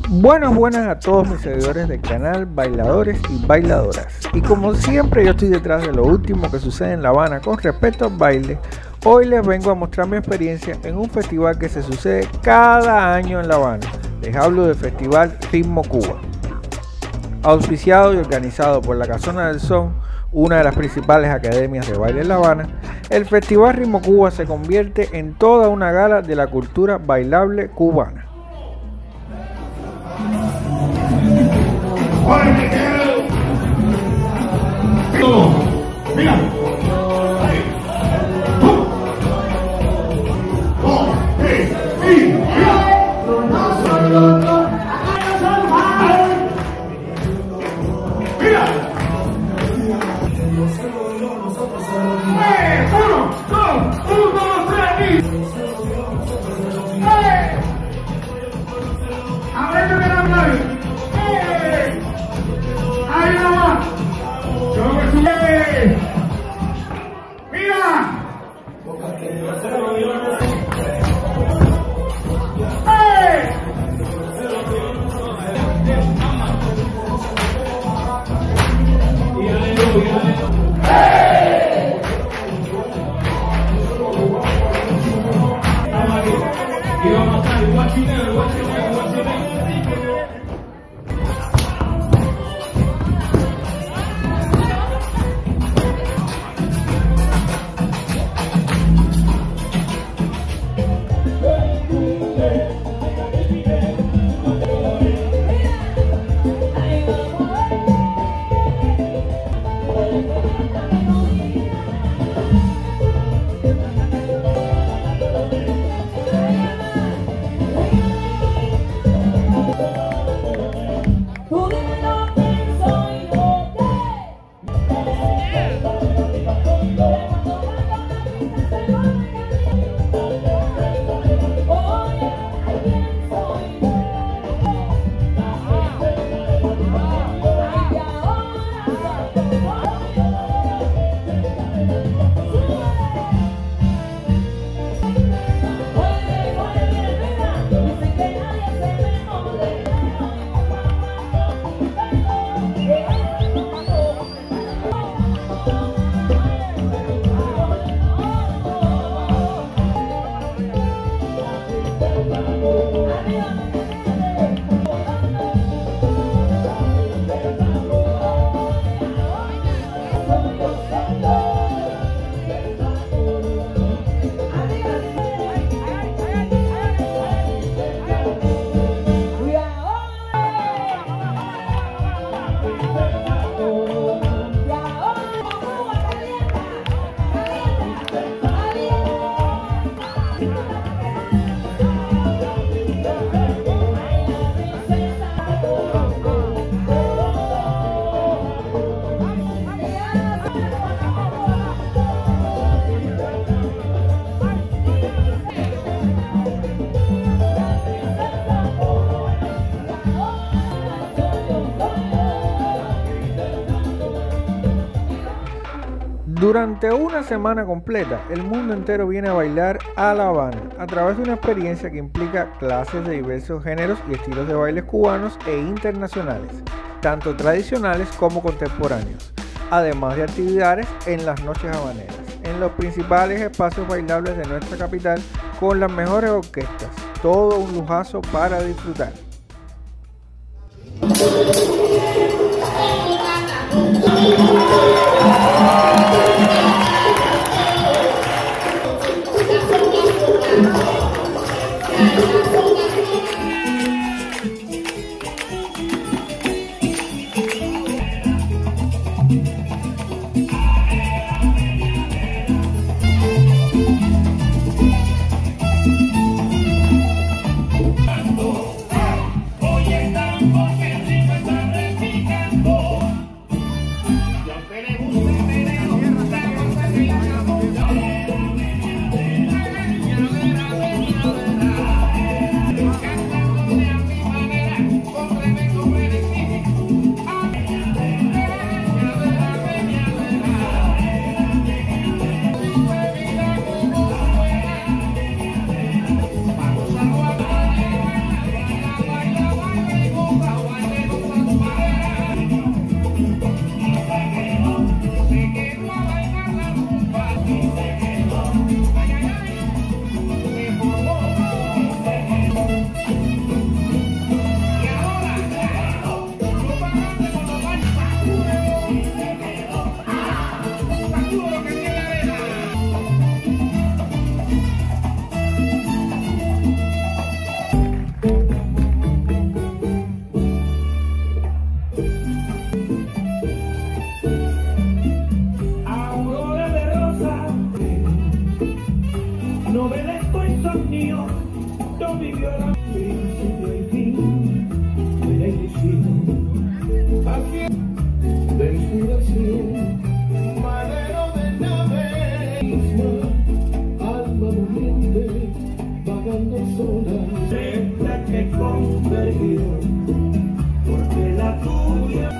Buenas a todos mis seguidores del canal, bailadores y bailadoras. Y como siempre yo estoy detrás de lo último que sucede en La Habana con respecto al baile. Hoy les vengo a mostrar mi experiencia en un festival que se sucede cada año en La Habana. Les hablo del Festival Ritmo Cuba. Auspiciado y organizado por la Casona del Son, una de las principales academias de baile en La Habana, el Festival Ritmo Cuba se convierte en toda una gala de la cultura bailable cubana. Mira. Durante una semana completa, el mundo entero viene a bailar a La Habana a través de una experiencia que implica clases de diversos géneros y estilos de bailes cubanos e internacionales, tanto tradicionales como contemporáneos, además de actividades en las noches habaneras, en los principales espacios bailables de nuestra capital con las mejores orquestas, todo un lujazo para disfrutar. tu insomnio, no vivió la principio y fin de la ilusión, así de inspiración, madero de nave, misma, alma muriente, vagando sola, la que convergió, porque la tuya.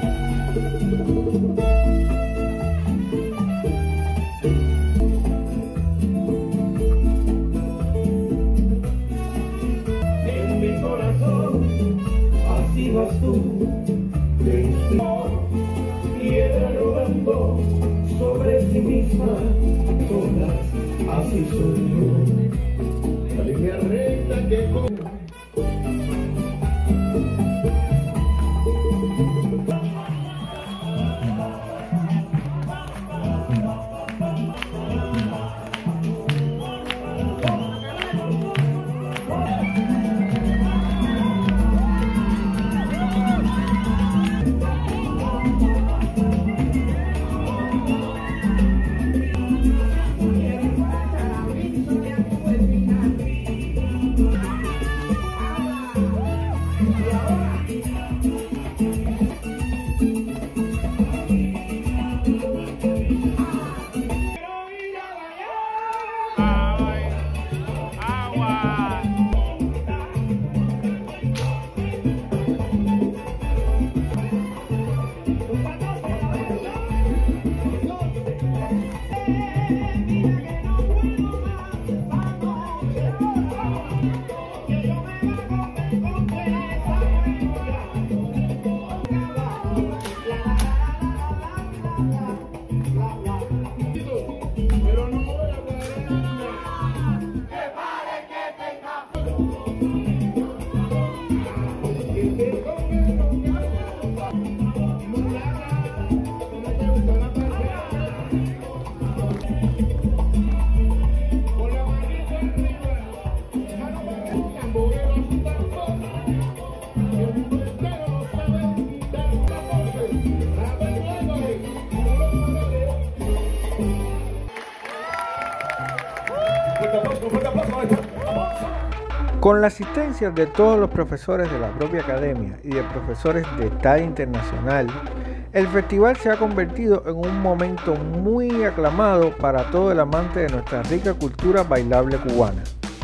En mi corazón, así vas tú, de inspiró, piedra rodando sobre sí misma, solas, así soy yo, la línea recta que con... Con la asistencia de todos los profesores de la propia academia y de profesores de talla internacional, el festival se ha convertido en un momento muy aclamado para todo el amante de nuestra rica cultura bailable cubana.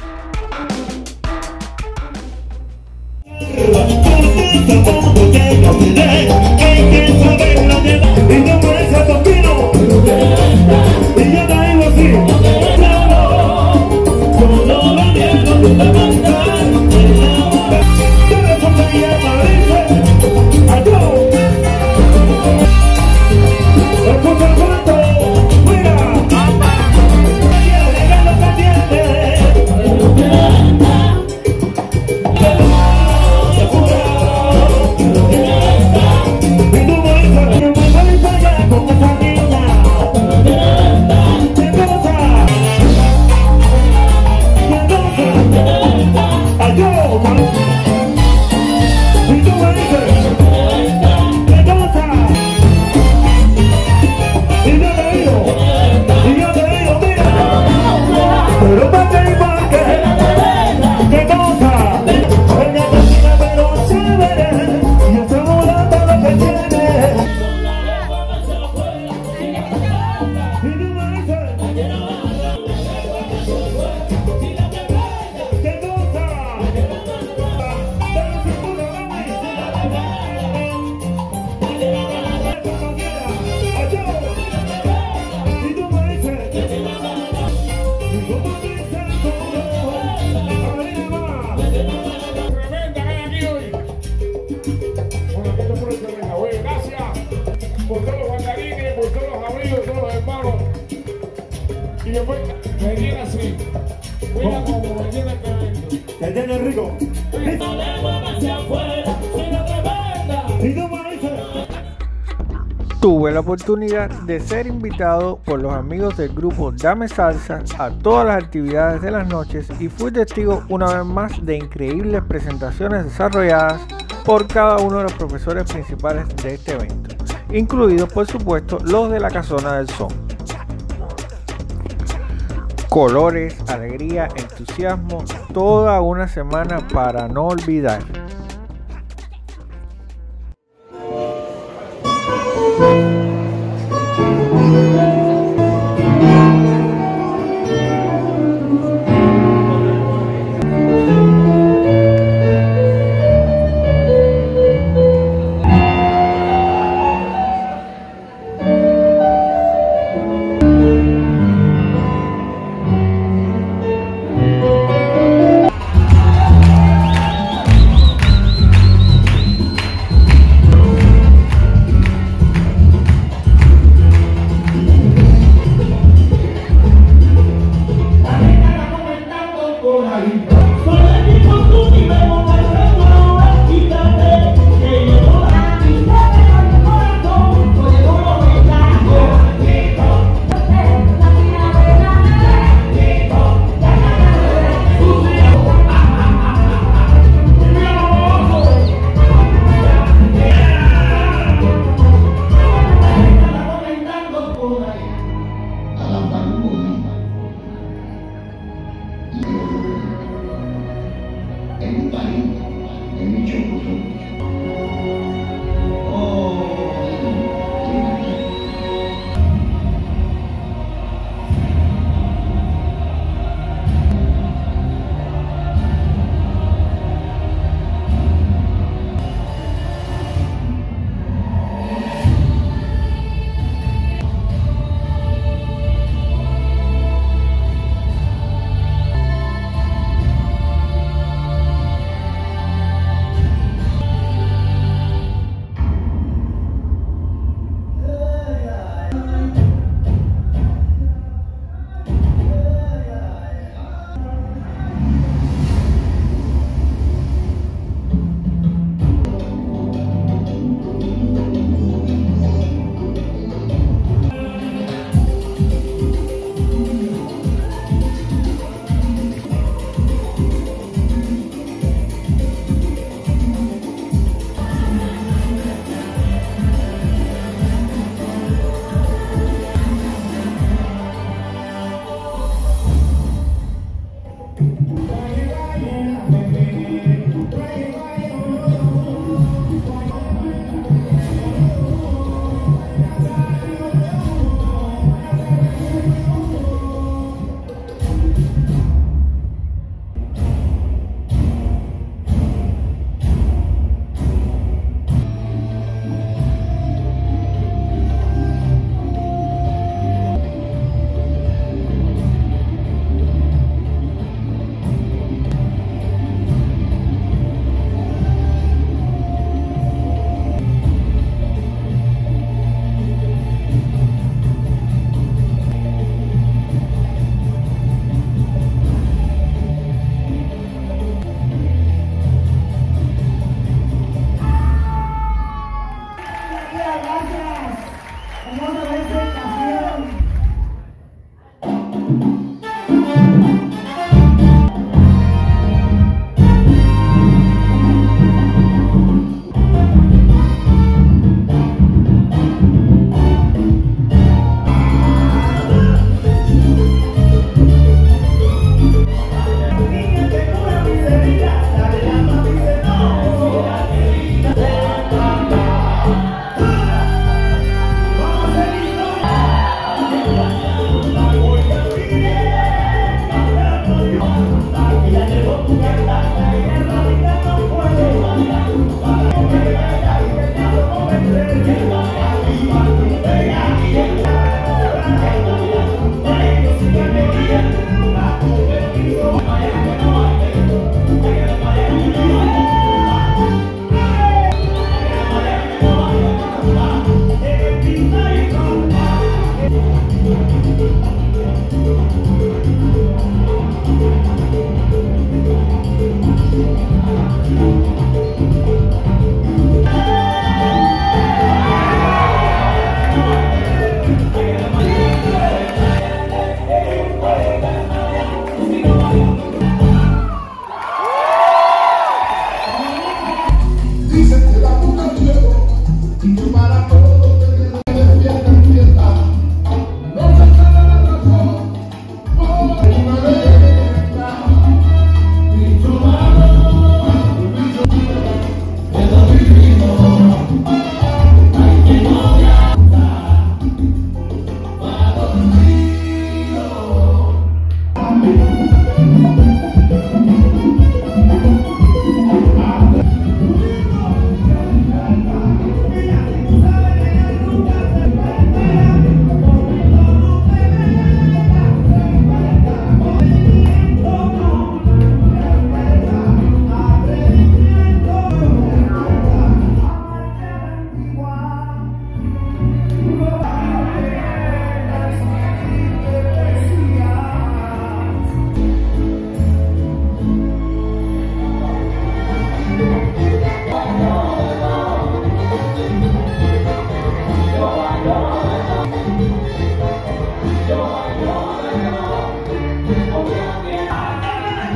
Y después me viene así. Mira como me viene cayendo. ¿Te tiene rico? Tuve la oportunidad de ser invitado por los amigos del grupo Dame Salsa a todas las actividades de las noches y fui testigo una vez más de increíbles presentaciones desarrolladas por cada uno de los profesores principales de este evento, incluidos por supuesto los de la Casona del Son. colores, alegría, entusiasmo, toda una semana para no olvidar.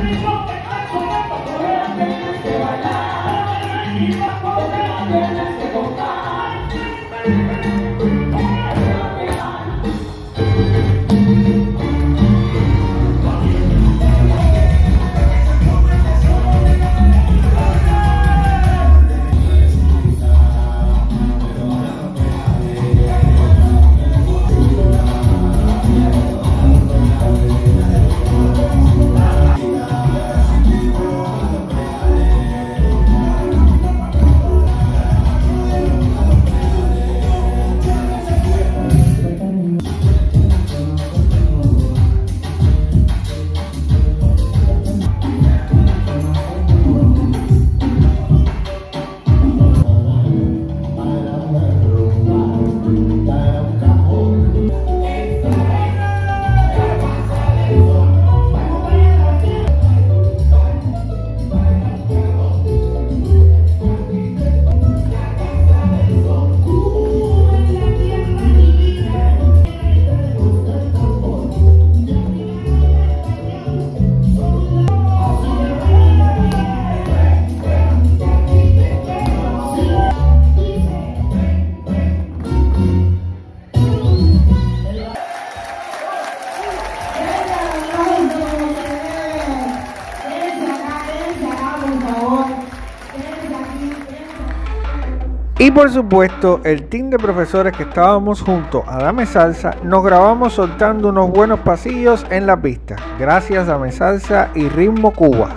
Y por supuesto, el team de profesores que estábamos junto a Dame Salsa, nos grabamos soltando unos buenos pasillos en la pista. Gracias a Dame Salsa y Ritmo Cuba.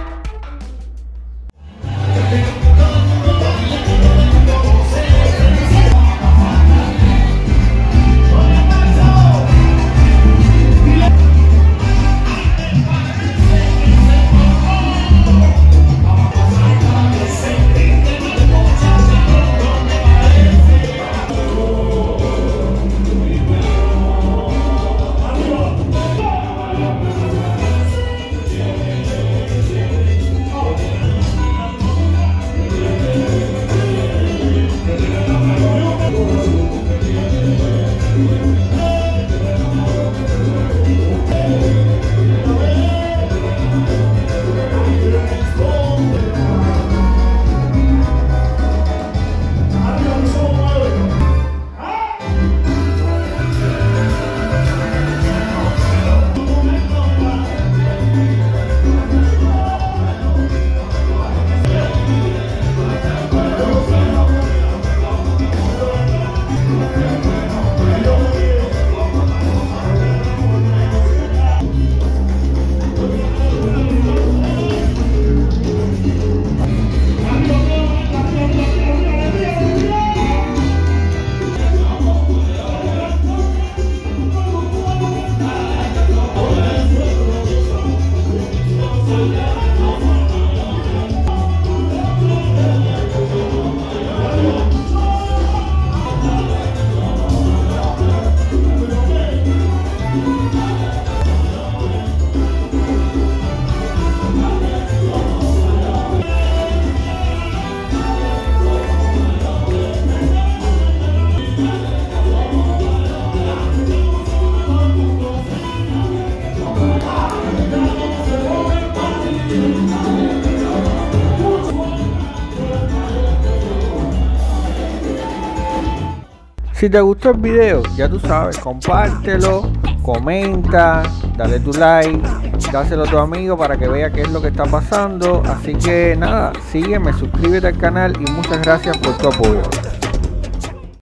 Si te gustó el video, ya tú sabes, compártelo, comenta, dale tu like, dáselo a tu amigo para que vea qué es lo que está pasando. Así que nada, sígueme, suscríbete al canal y muchas gracias por tu apoyo.